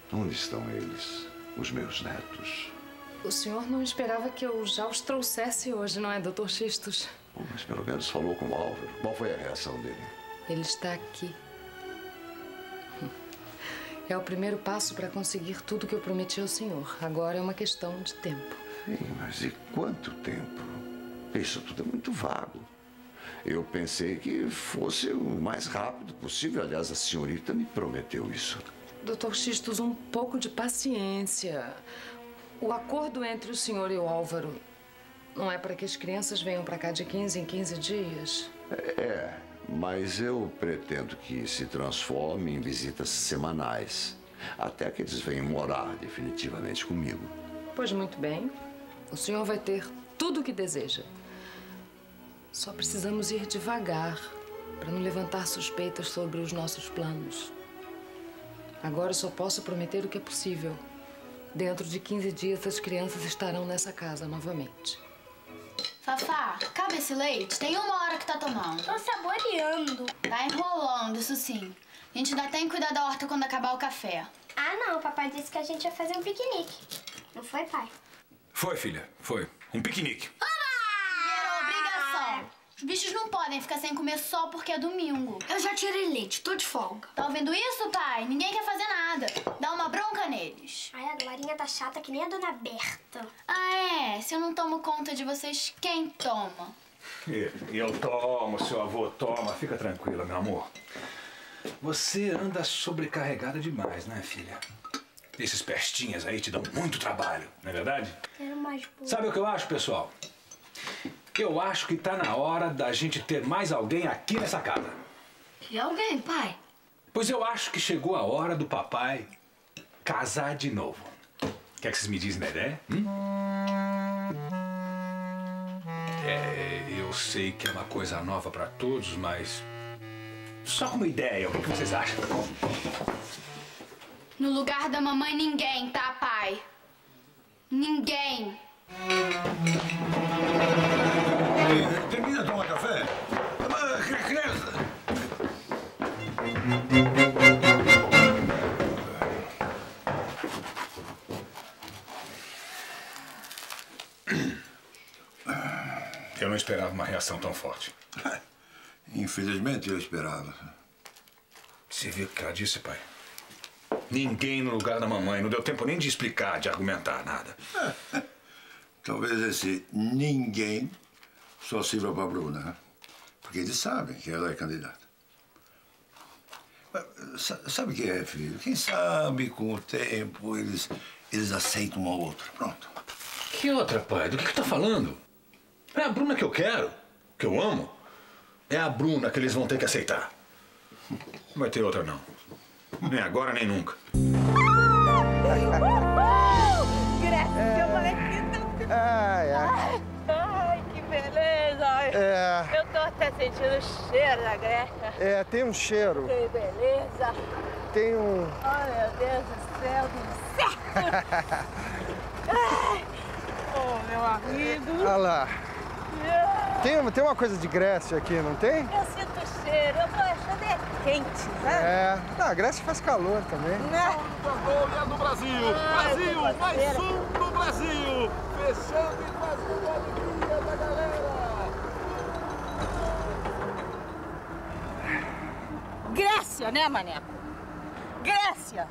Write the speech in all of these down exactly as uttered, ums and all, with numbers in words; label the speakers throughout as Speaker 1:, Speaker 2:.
Speaker 1: Onde estão eles, os meus netos?
Speaker 2: O senhor não esperava que eu já os trouxesse hoje, não é, doutor Xistos?
Speaker 1: Bom, mas pelo menos falou com o Álvaro. Qual foi a reação dele?
Speaker 2: Ele está aqui. É o primeiro passo para conseguir tudo que eu prometi ao senhor. Agora é uma questão de tempo.
Speaker 1: Sim, mas e quanto tempo? Isso tudo é muito vago. Eu pensei que fosse o mais rápido possível. Aliás, a senhorita me prometeu isso.
Speaker 2: doutor Xistos, um pouco de paciência. O acordo entre o senhor e o Álvaro não é para que as crianças venham para cá de quinze em quinze dias?
Speaker 1: É, mas eu pretendo que se transforme em visitas semanais, até que eles venham morar definitivamente comigo.
Speaker 2: Pois muito bem. O senhor vai ter tudo o que deseja. Só precisamos ir devagar para não levantar suspeitas sobre os nossos planos. Agora eu só posso prometer o que é possível. Dentro de quinze dias, as crianças estarão nessa casa novamente.
Speaker 3: Fafá, cabe esse leite? Tem uma hora que tá tomando.
Speaker 4: Tô saboreando.
Speaker 3: Tá enrolando, isso sim. A gente ainda tem que cuidar da horta quando acabar o café.
Speaker 4: Ah, não. O papai disse que a gente ia fazer um piquenique. Não foi, pai?
Speaker 5: Foi, filha. Foi. Um piquenique.
Speaker 3: Era obrigação. Os bichos não podem ficar sem comer só porque é domingo.
Speaker 4: Eu já tirei leite. Tô de folga.
Speaker 3: Tá ouvindo isso, pai? Ninguém quer fazer nada. Dá uma bronca neles.
Speaker 4: Ai, a Glorinha tá chata que nem a dona Berta.
Speaker 3: Ah, é? Se eu não tomo conta de vocês, quem toma?
Speaker 5: Eu tomo, seu avô toma. Fica tranquila, meu amor. Você anda sobrecarregada demais, né, filha? Esses pestinhas aí te dão muito trabalho, não é verdade?
Speaker 4: Quero mais bolo.
Speaker 5: Sabe o que eu acho, pessoal? Eu acho que tá na hora da gente ter mais alguém aqui nessa casa.
Speaker 4: Que alguém, pai?
Speaker 5: Pois eu acho que chegou a hora do papai casar de novo. O que é que vocês me dizem da ideia? Hum? É, eu sei que é uma coisa nova pra todos, mas... só como ideia, o que vocês acham?
Speaker 3: No lugar da mamãe, ninguém, tá, pai? Ninguém.
Speaker 6: Termina de tomar café? Criança!
Speaker 5: Eu não esperava uma reação tão forte.
Speaker 6: Infelizmente, eu esperava.
Speaker 5: Você viu o que ela disse, pai? Ninguém no lugar da mamãe. Não deu tempo nem de explicar, de argumentar, nada.
Speaker 6: Talvez esse ninguém só sirva para a Bruna, né? Porque eles sabem que ela é candidata. Mas, sabe o que é, filho? Quem sabe, com o tempo, eles, eles aceitam uma outra. Pronto.
Speaker 5: Que outra, pai? Do que que tá falando? É a Bruna que eu quero, que eu amo. É a Bruna que eles vão ter que aceitar. Não vai ter outra, não. Nem agora, nem nunca.
Speaker 7: Graças, eu falei que...
Speaker 8: Ai, ai.
Speaker 7: Ai, que beleza.
Speaker 8: É.
Speaker 7: Eu tô até sentindo o cheiro da Grécia.
Speaker 8: É, tem um cheiro.
Speaker 7: Que beleza.
Speaker 8: Tem um...
Speaker 7: Oh, meu Deus do céu, do céu. Ai. Oh, meu amigo.
Speaker 8: Olha lá. Tem, uma- tem uma coisa de Grécia aqui, não tem?
Speaker 7: Eu sinto o cheiro, eu tô achando é quente, né?
Speaker 8: É. Não, a Grécia faz calor também.
Speaker 7: Né?
Speaker 9: Gol do Brasil!
Speaker 7: Ai,
Speaker 9: Brasil!
Speaker 7: que
Speaker 9: Mais
Speaker 7: parceira.
Speaker 9: um do Brasil! Fechando e fazendo a alegria da galera!
Speaker 7: Grécia, né, Maneco? Grécia!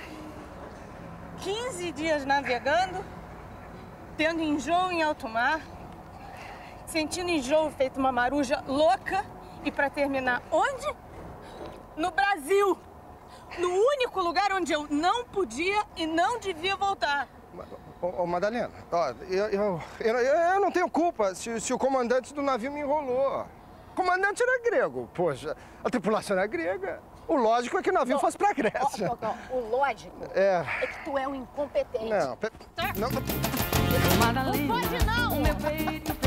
Speaker 7: quinze dias navegando, tendo enjoo em alto mar, sentindo enjoo feito uma maruja louca e pra terminar onde? No Brasil! No único lugar onde eu não podia e não devia voltar.
Speaker 8: Ô, ô, Madalena, ó, eu, eu, eu, eu não tenho culpa se, se o comandante do navio me enrolou. O comandante era grego, poxa, a tripulação era grega. O lógico é que o navio fosse pra Grécia.
Speaker 7: Ó, ó, ó, o lógico
Speaker 8: É.
Speaker 7: é que tu é um incompetente.
Speaker 8: Não, pe- não.
Speaker 7: Não pode não!
Speaker 2: O meu peito